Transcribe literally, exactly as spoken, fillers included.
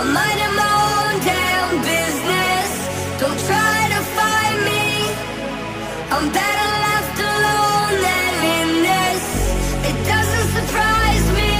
I'm minding my own damn business. Don't try to find me, I'm bad.